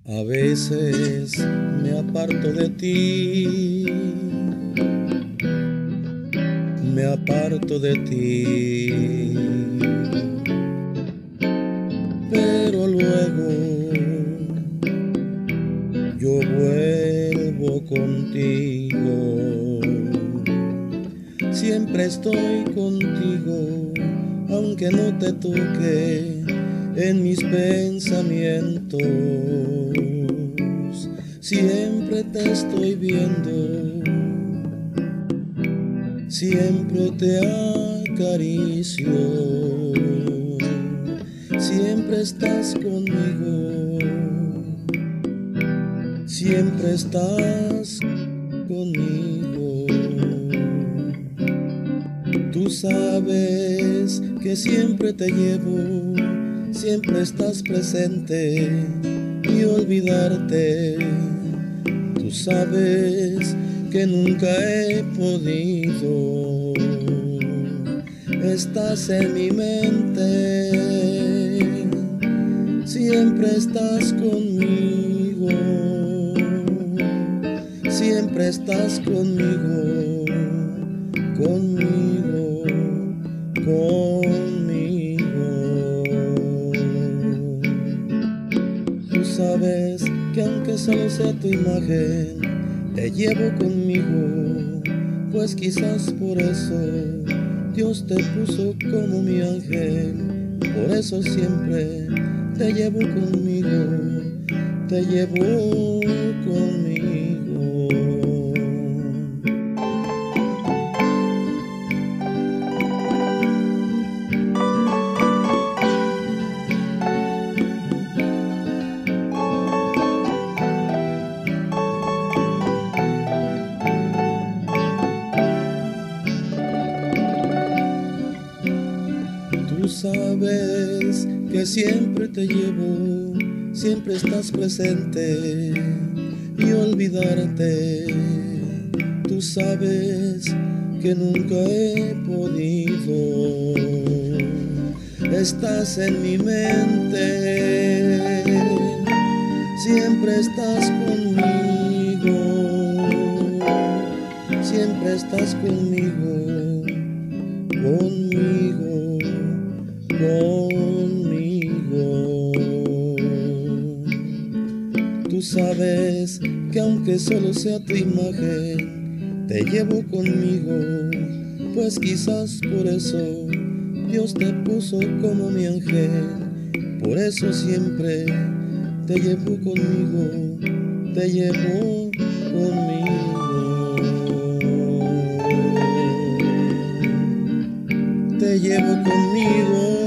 A veces me aparto de ti, me aparto de ti, pero luego yo vuelvo contigo. Siempre estoy contigo, aunque no te toque en mis pensamientos. Siempre te estoy viendo, siempre te acaricio, siempre estás conmigo, siempre estás conmigo. Tú sabes que siempre te llevo, siempre estás presente y olvidarte. Tú sabes que nunca he podido, estás en mi mente, siempre estás conmigo, siempre estás conmigo, conmigo, conmigo. Tú sabes que aunque solo sea tu imagen, te llevo conmigo, pues quizás por eso Dios te puso como mi ángel. Por eso siempre te llevo conmigo, te llevo conmigo. Tú sabes que siempre te llevo, siempre estás presente y olvidarte. Tú sabes que nunca he podido, estás en mi mente, siempre estás conmigo, siempre estás conmigo, conmigo, conmigo. Tú sabes que aunque solo sea tu imagen, te llevo conmigo, pues quizás por eso Dios te puso como mi ángel. Por eso siempre te llevo conmigo, te llevo conmigo, te llevo conmigo.